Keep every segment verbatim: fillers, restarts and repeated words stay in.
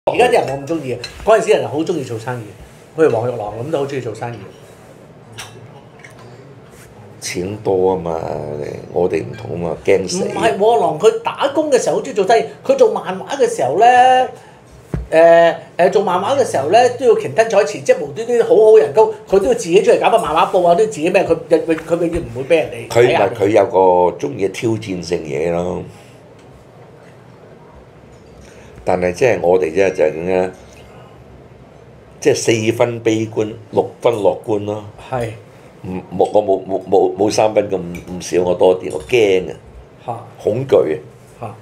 而家啲人冇咁中意，嗰陣時人好中意做生意，好似黃玉郎咁都好中意做生意。 錢多啊嘛，我哋唔同啊嘛，驚死。 唔係黃玉郎，佢打工嘅時候好中意做生意，佢做漫畫嘅時候咧。誒誒做漫畫嘅時候咧，都要擎天彩池，即係無端端好好人工，佢都要自己出嚟搞個漫畫報啊，都要自己咩？佢佢佢永遠唔會俾人哋佢咪佢有個中意挑戰性嘢咯。但係即係我哋啫就係咁樣，即係四分悲觀，六分樂觀咯。 係。 唔冇我冇冇冇冇三分咁咁少，我多啲，我驚啊！ 嚇。 恐懼啊！ 嚇。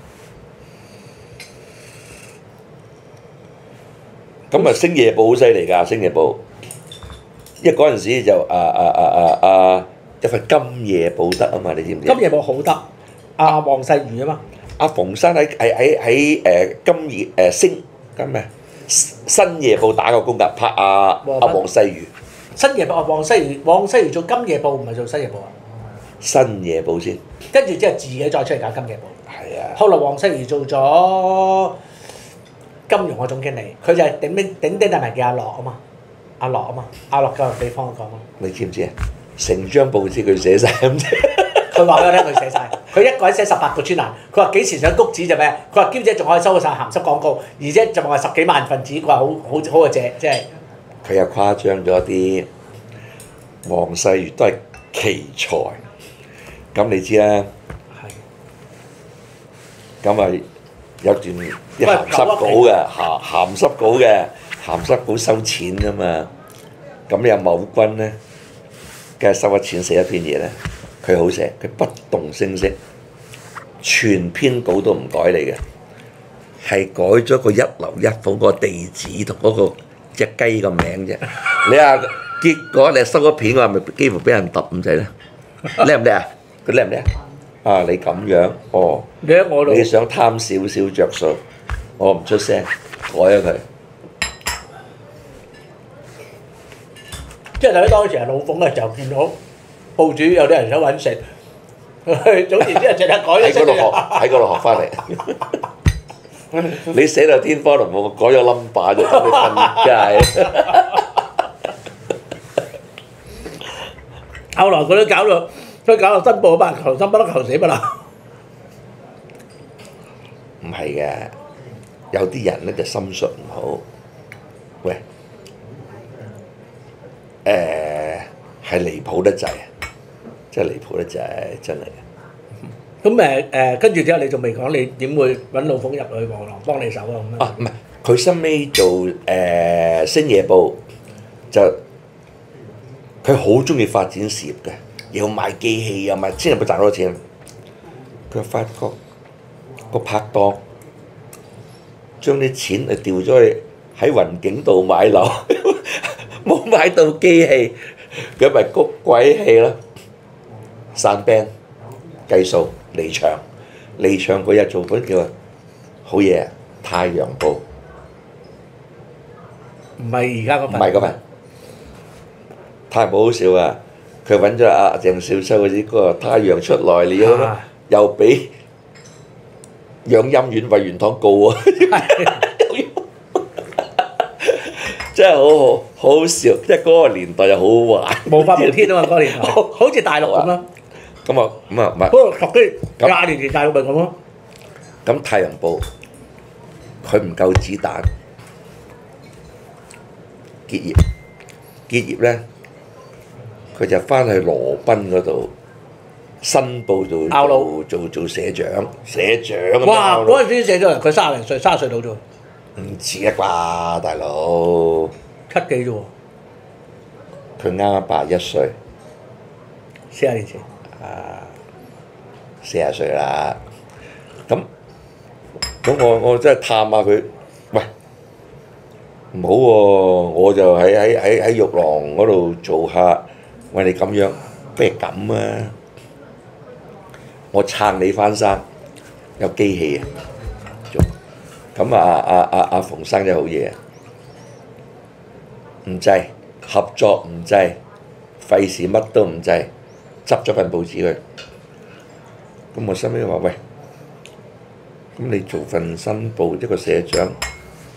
咁啊，星夜報好犀利㗎，星夜報，因為嗰陣時就啊啊啊啊啊一份金夜報得啊嘛，你知唔知？ 金夜報好得，阿黃世瑜啊嘛。 阿馮生喺喺喺喺誒金夜誒星咁咩新夜報打過工㗎，拍阿阿黃世瑜。 新夜報啊，黃世瑜，黃世瑜做金夜報唔係做新夜報啊。 新夜報先。 跟住之後自己再出嚟搞金夜報。 係啊。 後來黃世瑜做咗金融嘅總經理，佢就係頂頂頂頂大名叫阿樂啊嘛，阿樂啊嘛，阿樂教育地方講啊。 你知唔知啊？成張報紙佢寫晒咁啫。 佢話俾我聽，佢寫晒，佢一個人寫十八個專欄。佢話幾時想谷子就咩？佢話兼且仲可以收晒鹹濕廣告，而且就話十幾萬份子，佢話好好好嘅借，即係。 佢又誇張咗啲，黃世瑜都係奇才，咁你知啦。係。咁啊有段啲鹹濕稿嘅，鹹鹹濕稿嘅，鹹濕稿收錢㗎嘛。咁有某君咧，梗係收咗錢寫一篇嘢咧，佢好寫，佢不動聲色，全篇稿都唔改你嘅，係改咗個一樓一鳳個地址同嗰個隻雞個名啫。你話結果你收咗片嘅話，咪幾乎俾人揼咁滯咧？叻唔叻啊？佢叻唔叻啊？啊！你咁樣，哦， 你喺我度， 你想貪少少着數，我唔出聲，改咗佢。 即係睇當時係老馮嘅時候，見到報紙有啲人想揾食，總言之係淨係改咗喺嗰度學，喺嗰度學翻嚟。你寫到天荒龍鳳，改咗 number 就等你瞓街。 後來佢都搞到。佢搞到新報啊嘛，求生不得求死不啦。 唔係嘅，有啲人咧就心術唔好。喂，誒係離譜得滯，真係離譜得滯，真係。 咁誒誒，跟住之後你仲未講，你點會揾老馮入去黃狼幫你手啊？咁啊，唔係，佢收尾做誒星夜報，就佢好中意發展事業嘅。又賣機器又賣，先係冇賺到多錢。佢發覺個拍檔將啲錢誒調咗去喺雲景道買樓，冇買到機器，佢咪谷鬼氣咯。散 band 計數離場，離場嗰日做本叫好嘢，《太陽報》。 唔係而家嗰份。 唔係咁啊！《太陽報》好笑啊！佢揾咗阿鄭少秋嗰啲歌，太陽出來了，又俾養陰院位元堂告啊！真係好好好笑，即係嗰個年代又好玩。 無法無天啊嘛！嗰個年代，好似大陸咁啦。 咁啊咁啊唔係。 嗰個十幾廿年前大陸咪咁咯。 咁《太陽報》佢唔夠子彈，結業，結業咧。佢就翻去羅賓嗰度新報度做做做社長，社長咁樣。 哇！嗰陣時社長，佢三十零歲，三十歲到啫喎。 唔似啊啩，大佬。 七幾啫喎。 佢啱啱八十一歲。 四十年前。 啊，四十歲啦。咁咁我我真係探下佢，喂，唔好喎，我就喺喺喺喺玉郎嗰度做下。喂，你咁樣，不如咁啊！我撐你翻生，有機器啊！做咁啊啊啊啊！馮生真係好嘢啊！唔制合作唔制，費事乜都唔制，執咗份報紙佢。咁我心尾話喂，咁你做份新報一個社長，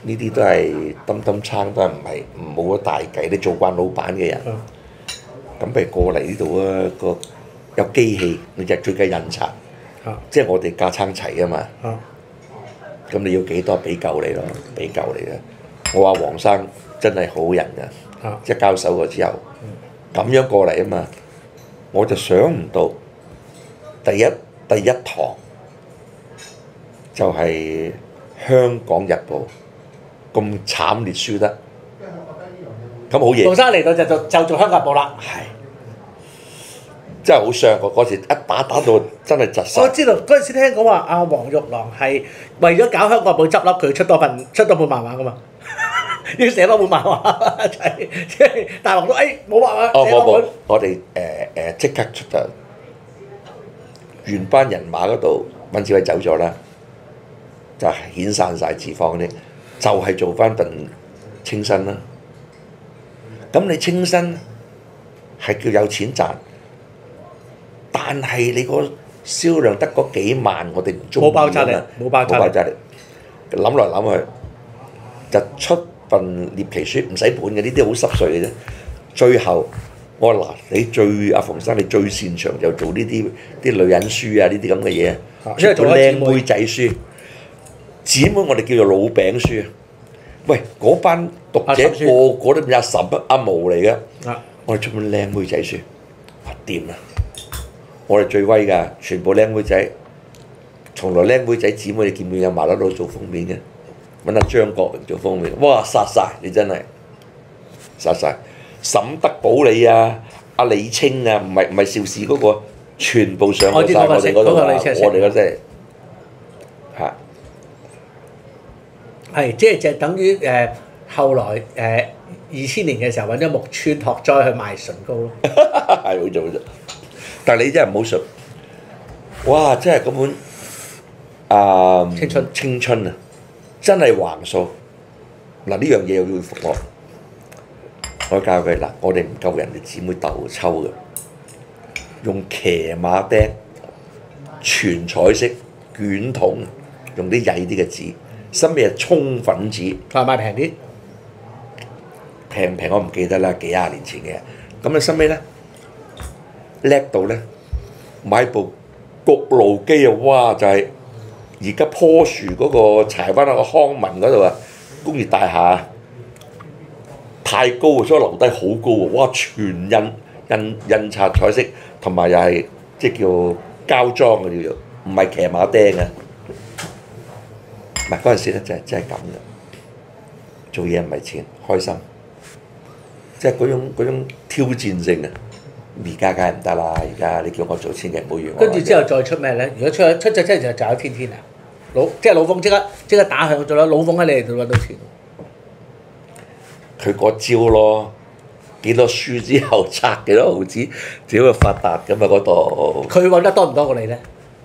呢啲都係揼揼撐，都係唔係冇咗大計。你做慣老闆嘅人，咁不如過嚟呢度啊！個有機器，你就最緊印刷，即係我哋架撐齊啊嘛。咁你要幾多俾夠你咯？俾夠你啦！我話黃生真係好人㗎，即係交手過之後，咁樣過嚟啊嘛，我就想唔到第一第一堂就係香港日報咁慘烈輸得，咁好嘢。 黃生嚟到就做就做香港日報啦。 係，真係好傷個嗰時一打打到真係窒晒。 我知道嗰陣時聽講話阿黃玉郎係為咗搞香港日報執笠，佢出多份出多本漫畫噶嘛，要寫多本漫畫，就係即係大王都誒冇漫畫哦， 寫多本。 冇冇，我哋誒誒即刻出就原班人馬嗰度，溫志偉走咗啦，就遣散晒字坊嗰啲，就係做翻份清新啦。咁你清新係叫有錢賺，但係你個銷量得嗰幾萬，我哋唔中意冇爆炸力啊嘛冇爆炸力冇爆炸力。諗來諗去，就出份獵奇書，唔使本嘅，呢啲好濕碎嘅啫。最後我話嗱，你最阿馮生，你最擅長就做呢啲啲女人書啊，呢啲咁嘅嘢， 因為做做開姊妹靚妹仔書，姊妹我哋叫做老餅書。喂，嗰班讀者阿嬸書個個都變阿嬸阿毛嚟嘅， 啊我哋出本靚妹仔書，哇掂啊！我哋最威㗎，全部靚妹仔，從來靚妹仔姊妹你見唔見有麻甩佬做封面嘅？揾阿張國榮做封面，哇殺晒你真係殺晒！沈德寶你啊，阿李清啊，唔係唔係邵氏嗰個，全部上過晒我哋嗰度啊！我哋嗰真係嚇係即係就等於誒、呃、後來誒二千年嘅時候揾咗木村拓哉去賣唇膏咯。 係好做好做，但係你真係唔好信，哇！真係嗰本啊青春青春啊，真係橫數嗱，呢樣嘢又要服我。我教佢嗱，我哋唔夠人哋姊妹鬥抽嘅，用騎馬釘、全彩色捲筒，用啲曳啲嘅紙，身尾係沖粉紙， 同埋賣平啲， 平唔平我唔記得啦，幾廿年前嘅。咁你身尾咧叻到咧買部焗爐機啊！哇！就係而家棵樹嗰個柴灣嗰個康文嗰度啊，工業大廈太高啊，所以留低好高啊！哇！全印印印刷彩色，同埋又係即係叫膠裝嘅叫做，唔係騎馬釘啊！唔係嗰陣時咧，真係真係咁嘅，做嘢唔係錢，開心，即係嗰種嗰種挑戰性啊！而家梗係唔得啦！而家你叫我做千祈唔好預我。 跟住之後再出咩咧？如果出出咗之後就就有天天啊，老即係老鳳即刻即刻打響咗啦！老鳳喺你哋度揾到錢。 佢嗰招咯，幾多書之後拆幾多毫子，只會發達咁啊！嗰度佢揾得多唔多過你咧？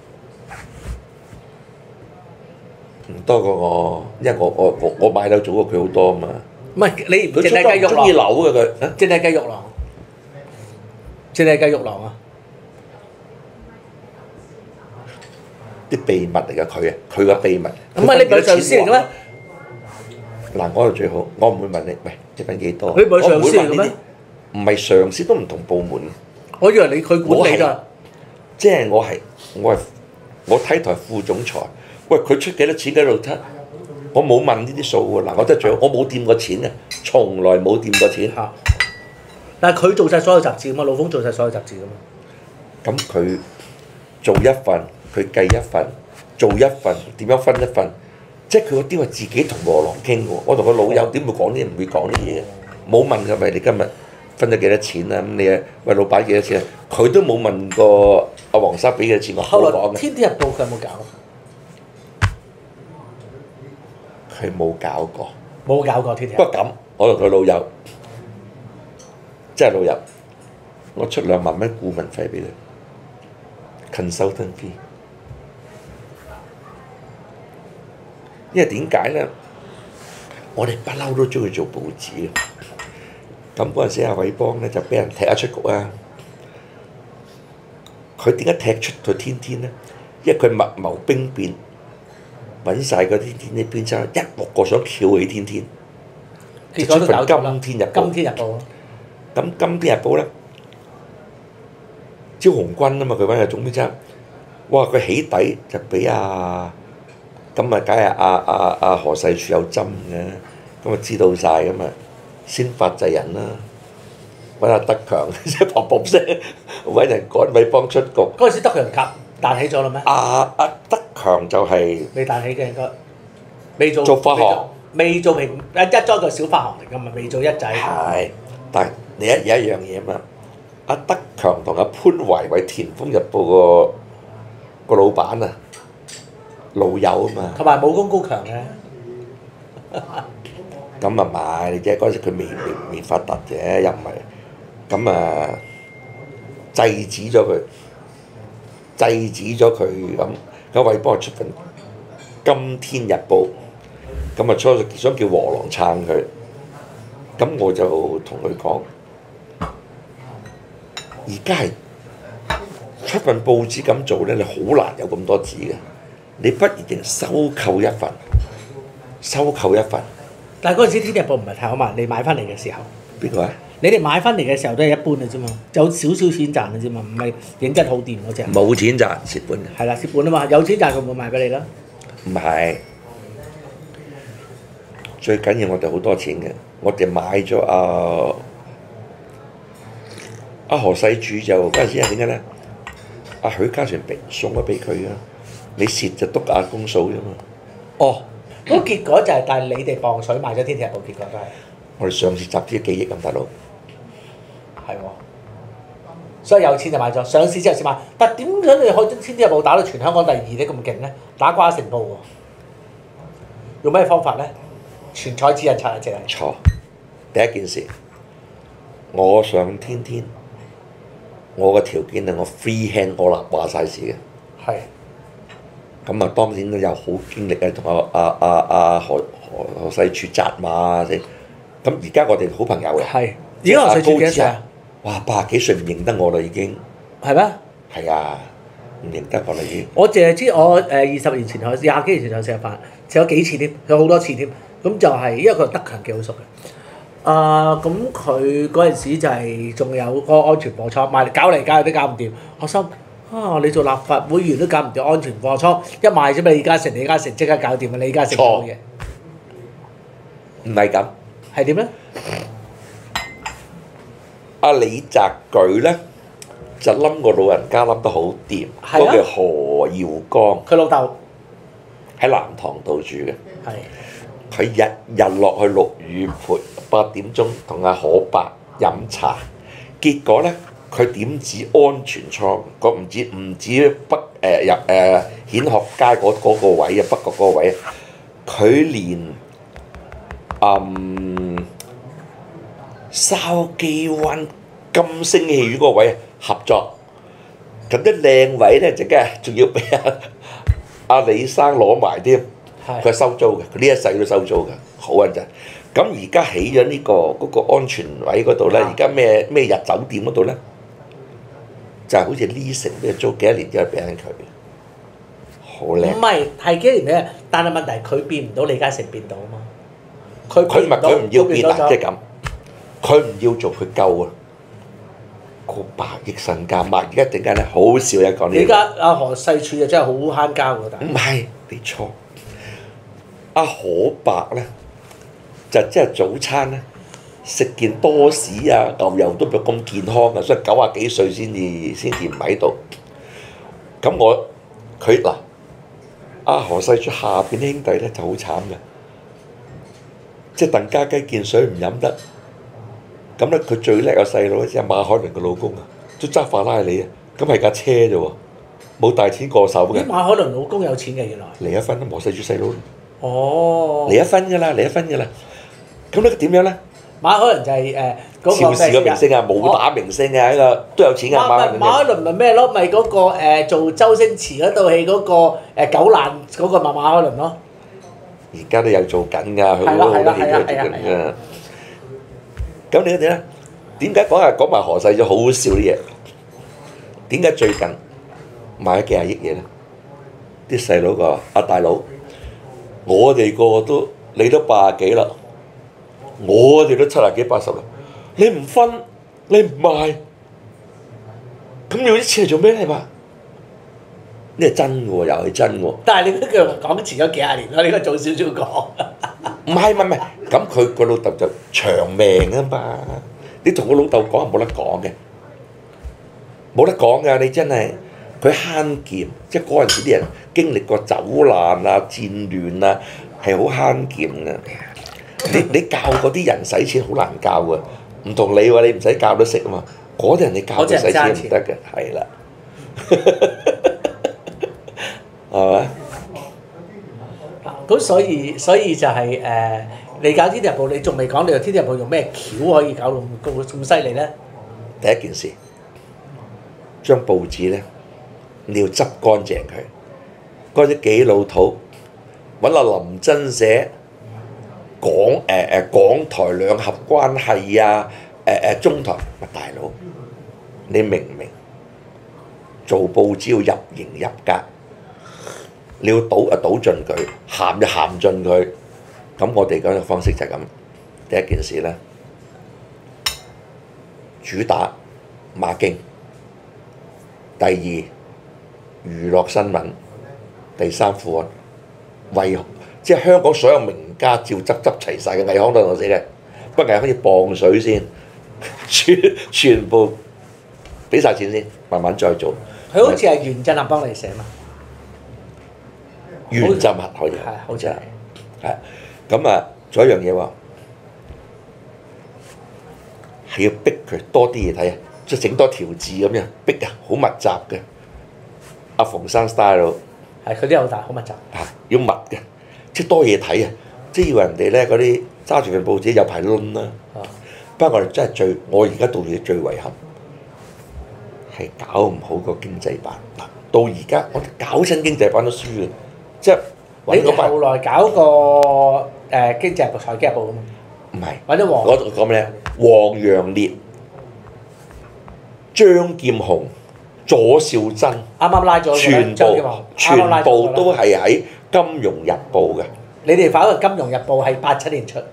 唔多過我，因為我我我我買樓早過佢好多啊嘛。 唔係你唔淨佢出係計玉郎， 得中意樓嘅佢，啊淨係計玉郎，淨係計玉郎啊！ 啲秘密嚟㗎佢啊，佢個秘密。 咁啊，你唔係上司嚟嘅咩？ 嗱，我就最好，我唔會問你，喂，你揾幾多？ 你唔係上司嚟嘅咩？ 唔係上司，都唔同部門。 我以為你佢管理㗎。 即係我係我係我睇台副總裁，喂佢出幾多錢喺度出，我冇問呢啲數喎。嗱，我真係最好，我冇掂過錢嘅，從來冇掂過錢。 嚇！但係佢做晒所有雜誌㗎嘛，老馮做晒所有雜誌㗎嘛。 咁佢做一份，佢計一份，做一份，點樣分一份？即係佢嗰啲係自己同和狼傾嘅喎。我同個老友點會講呢？唔會講呢嘢嘅，冇問佢喂你今日分咗幾多錢啊？咁你啊喂老闆幾多錢啊？佢都冇問過阿黃生俾幾多錢我， 後來冇講嘅。 《天天日報》佢有冇搞？ 佢冇搞過。 冇搞過《天天日報》。 不過咁，我同佢老友，即係老友，我出兩萬蚊顧問費俾佢 ，consultant fee。因為點解咧？我哋不嬲都中意做報紙嘅。咁嗰陣時，阿偉邦咧就俾人踢咗出局啊！佢點解踢出佢天天咧？因為佢密謀兵變， 揾晒嗰啲天啲編輯，一個個想翹起天天， 結果都搞咗啦。 今天日報。 今天日報咁今天日報咧，招紅軍啊嘛，佢揾個總編輯，哇！佢起底就俾阿咁啊，梗係阿阿阿何世柱有針嘅，咁啊知道晒咁啊，先發制人啦，揾阿德強即係砰砰聲揾人趕咪幫出局。 嗰陣時德強夾彈起咗啦咩？ 阿阿德強就係未彈起嘅應該，未做做發行， 未做平一一裝個小發行嚟㗎嘛，未做一仔。 係，但係你一有一樣嘢嘛，阿德強同阿潘維為《田豐日報》個個老闆啊，老友啊嘛。 同埋武功高強嘅。 咁啊買，你即係嗰陣時佢未未未發達嘅，又唔係，咁啊制止咗佢，制止咗佢咁，咁為幫佢出份《今天日報》，咁啊初想叫和狼撐佢，咁我就同佢講，而家係出份報紙咁做咧，你好難有咁多紙嘅，你不如淨收購一份，收購一份。 但係嗰陣時《天日報》唔係太好賣，你買翻嚟嘅時候， 邊個啊？ 你哋買翻嚟嘅時候都係一般嘅啫嘛，有少少錢賺嘅啫嘛，唔係認真好掂嗰只。 冇錢賺，蝕本嘅。 係啦，蝕本啊嘛，有錢賺佢唔會賣俾你啦。 唔係，最緊要我哋好多錢嘅，我哋買咗阿阿何世柱就嗰陣時係點解咧？阿許家全俾送咗俾佢啊，你蝕就督下公數啫嘛。 哦，咁結果就係，但係你哋磅水買咗《天日報》，結果都係。 我哋上市集資幾億咁，大佬。 係喎，所以有錢就買咗，上市之後先買。但係點解你可以將《天日報》打到全香港第二咧咁勁咧？打瓜城報喎，用咩方法咧？全彩指印刷啊，淨係。 錯，第一件事，我上天天，我個條件係我 free hand 我立話晒事嘅。 係。 咁啊，當然都有好經歷啊，同阿阿阿阿何何何世柱紮馬先。咁而家我哋好朋友嘅。 係。而家何世柱幾多歲啊？ 哇！八十幾歲唔認得我啦，已經。 係咩？ 係啊，唔認得我啦已經。 我淨係知我誒二十年前同廿幾年前同食飯，食咗幾次添，有好多次添。咁就係因為佢同德強幾好熟嘅。啊，咁佢嗰陣時就係仲有個安全貨倉賣搞嚟搞去都搞唔掂。我心啊，你做立法會議員都搞唔掂安全貨倉，一賣咗俾李嘉誠，李嘉誠即刻搞掂啊！李嘉誠做嘢。 唔係咁。 係點咧？ 阿李澤钜咧就冧個老人家冧得好掂，嗰個叫何耀光。 佢老豆喺南塘度住嘅。 係。 佢日日落去陸羽陪八點鐘同阿可伯飲茶，結果咧佢點止安全倉，個唔止唔止北誒入誒顯學街嗰嗰個位啊，北角嗰個位啊，佢連嗯筲箕灣金星戲院嗰個位合作，咁啲靚位咧，即係仲要俾阿阿李生攞埋添。佢係收租嘅，佢呢一世都收租嘅，好穩陣。咁而家起咗呢個嗰個安全位嗰度咧，而家咩咩日酒店嗰度咧，就係好似呢城都要租幾多年之後俾緊佢，好靚。 唔係係幾年咧？但係問題佢變唔到李嘉誠變到啊嘛。佢佢唔係佢唔要變啊，即係咁。佢唔要做佢夠啊，個百億身家賣，而家點解咧？好少人講呢。 而家阿何世柱就真係好慳家喎，但係。 唔係，你錯。阿可伯咧就即係早餐咧食件多士啊牛油都唔咁健康啊，所以九啊幾歲先至先至唔喺度。咁我佢嗱阿何世柱下邊兄弟咧就好慘嘅，即係鄧家雞見水唔飲得。咁咧佢最叻個細佬咧就係馬海倫個老公啊，都揸法拉利啊，咁係架車啫喎，冇大錢過手嘅。 咦？馬海倫老公有錢嘅原來。 離咗婚啦，何世柱細佬。 哦。 離咗婚㗎啦，離咗婚㗎啦。咁咧點樣咧？ 馬海倫就係誒嗰個邵氏個明星啊，武打明星啊，呢個都有錢㗎。馬海倫。 馬海倫咪咩咯？咪嗰個誒做周星馳嗰套戲嗰個誒狗爛嗰個咪馬海倫咯。 而家都有做緊㗎，佢好多戲都做緊㗎。咁你點咧？點解講下講埋何世柱好笑啲嘢？點解最近買咗幾廿億嘢咧？啲細佬個阿大佬我哋個個都你都八十幾啦，我哋都七十幾八十啦，你唔分，你唔賣，咁要啲錢嚟做咩咧？係嘛？呢係真嘅喎，又係真喎。 但係你呢句講遲咗幾廿年啦，你應該早少少講。 唔係唔係唔係，咁佢個老豆就長命啊嘛！你同個老豆講係冇得講嘅，冇得講㗎。你真係佢慳儉，即係嗰陣時啲人經歷過走難啊、戰亂啊，係好慳儉㗎。你你教嗰啲人使錢好難教㗎，唔同你喎，你唔使教都識啊嘛。嗰啲人你教佢使錢唔得嘅，係啦，係咪？ 咁所以所以就係、是、誒、呃，你搞天地日報，你仲未講你個天地日報用咩橋可以搞到咁咁犀利咧？ 第一件事，張報紙咧，你要執乾淨佢，嗰啲幾老土，揾阿林真寫港誒誒、呃、港台兩合關係啊，誒、呃、誒中台，喂大佬，你明唔明？做報紙要入型入格。你要倒啊倒盡佢，鹹就鹹盡佢。咁我哋講嘅方式就係咁。第一件事咧，主打馬經；第二娛樂新聞；第三副刊。為即係香港所有名家照執執齊晒嘅，藝康都係我寫嘅。不過藝康要磅水先，全全部俾晒錢先，慢慢再做。 佢好似係袁振合幫你寫嘛？ 原浸核可以， 係好似係， 係咁啊！仲有一樣嘢喎，係要逼佢多啲嘢睇啊，即係整多條字咁樣逼啊，好密集嘅。阿馮生 style 係佢啲好大，好密集。 係要密嘅，即係多嘢睇啊！即係要人哋咧嗰啲揸住份報紙有排攆啦。不過我哋真係最，我而家到而家最遺憾係搞唔好個經濟版。嗱，到而家我哋搞親經濟版都輸嘅。即係你哋後來搞個誒經濟日報、財經日報咁嘛？ 唔係， 或者黃我講咩咧？黃楊烈、張劍虹、左少珍， 啱啱拉咗全部全部都係喺《金融日報》嘅。 你哋搞嘅《金融日報》係八七年出。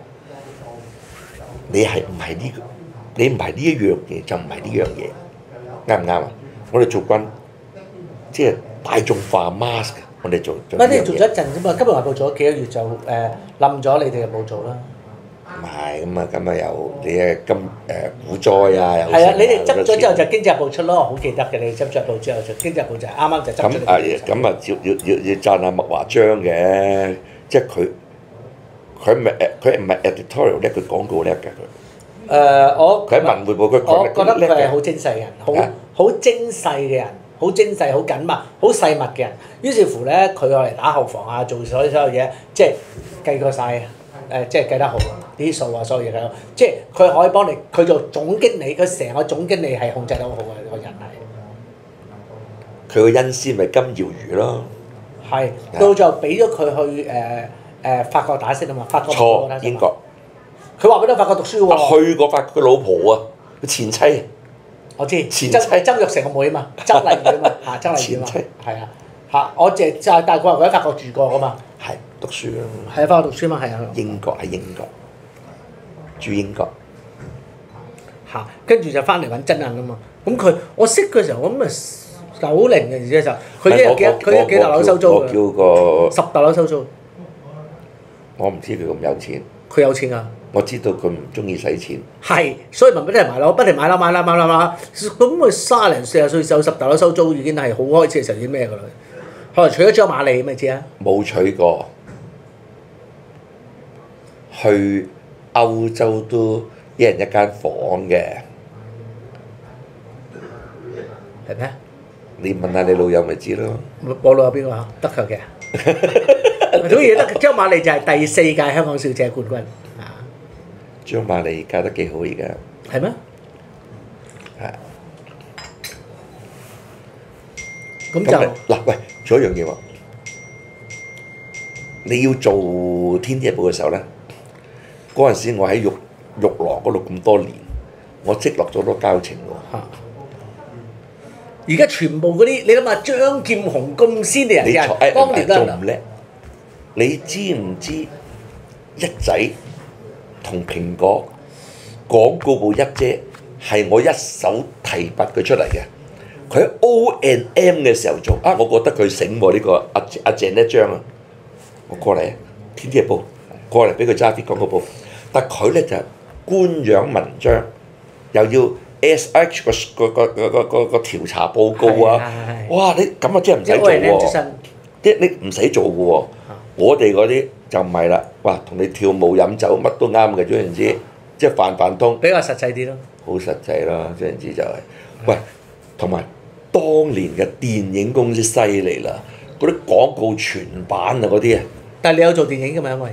你係唔係呢個？你唔係呢一樣嘢，就唔係呢樣嘢，啱唔啱啊？我哋做緊即係大眾化 mask。我哋做做乜你做咗一陣啫嘛？金融日報做咗幾個月就誒冧咗，你哋就冇做啦。 唔係咁啊，咁啊又你誒金誒股災啊，又係啊！你哋執咗之後就經濟日報出咯，好記得嘅。你執咗報之後就經濟日報就係啱啱就執咗。 咁啊咁啊要要要要讚下麥華章嘅，即係佢佢唔係誒佢唔係 editorial 叻，佢廣告叻嘅佢。 誒我佢喺文匯報佢我講得叻嘅。 覺得佢係好精細嘅人，好好精細嘅人。好精細、好緊密、好細密嘅人，於是乎咧，佢攞嚟打後防啊，做所有所有嘢，即係計過晒，誒、呃，即係計得好啲數啊，所有嘢計到，即係佢可以幫你，佢做總經理，佢成個總經理係控制得好好嘅個人係。 佢個恩師咪金耀如咯。 係，到最後俾咗佢去誒誒、呃呃、法國打識啊嘛，法國錯英國。 佢話俾你法國讀書喎。 去過法國，佢老婆啊，佢前妻。 我知， 前曾曾鈺成個妹啊嘛，曾麗妹啊嘛，嚇曾麗妹啊嘛，係啊嚇，我淨就係大概佢喺法國住過噶嘛， 係讀書咯， 係啊，法國讀書嘛，係啊， 英國喺英國住英國嚇，跟住就翻嚟揾真人啊嘛，咁佢我識嘅時候，我咁咪九零嘅時就，佢一日幾佢一日幾棟樓收租我叫個十棟樓收租， 我唔知佢咁有錢， 佢有錢啊！ 我知道佢唔中意使錢。 係，所以咪不停買樓，不停買樓買樓買樓買樓，咁佢卅零四十歲收十大樓收租已經係好開始嘅時候已經咩㗎啦？後來娶咗張瑪莉咪知啊？ 冇娶過，去歐洲都一人一間房嘅， 係咩？ 你問下你老友咪知咯。 我老友邊個啊？德強嘅。總之得張瑪莉就係第四屆香港小姐冠軍。 張瑪莉嫁得幾好而家。 係咩？ 係。 咁就嗱，喂，仲有一樣嘢喎，你要做天地日報嘅時候咧，嗰陣時我喺玉玉郎嗰度咁多年，我積落咗好多交情喎。 而家全部嗰啲，你諗下張劍虹咁先嘅人嘅人，當年都仲唔叻？ 你知唔知一仔同蘋果廣告部一姐係我一手提拔佢出嚟嘅？佢喺 O and M 嘅時候做啊，我覺得佢醒喎呢個阿阿鄭一章啊，我過嚟天天日報過嚟俾佢揸啲廣告部，但佢咧就官樣文章，又要 S H 個個個個個個調查報告啊！哇！你咁啊，真係唔使做喎，即係你唔使做嘅喎。我哋嗰啲就唔係啦，哇！同你跳舞飲酒乜都啱嘅，總言之，即係泛泛通。 比較實際啲咯。 好實際咯，總言之就係、是，喂，同埋當年嘅電影公司犀利啦，嗰啲廣告全版啊嗰啲啊。 但係你有做電影㗎嘛？因為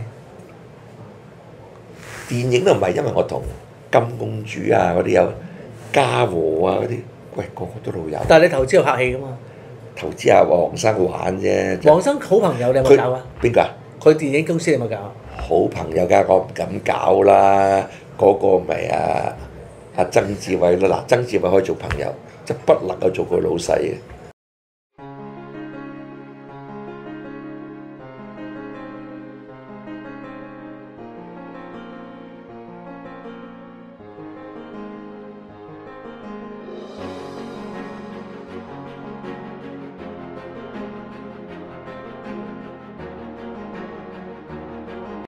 電影都唔係，因為我同金公主啊嗰啲有嘉禾啊嗰啲，喂個個都老友。 但係你投資有拍戲㗎嘛？ 投資下黃生玩啫。 黃生好朋友你有冇搞啊？ 邊個啊？ 佢電影公司你有冇搞啊？ 好朋友㗎，我唔敢搞啦。嗰、個咪啊阿曾志偉咯，嗱曾志偉可以做朋友，就不能夠做佢老細嘅。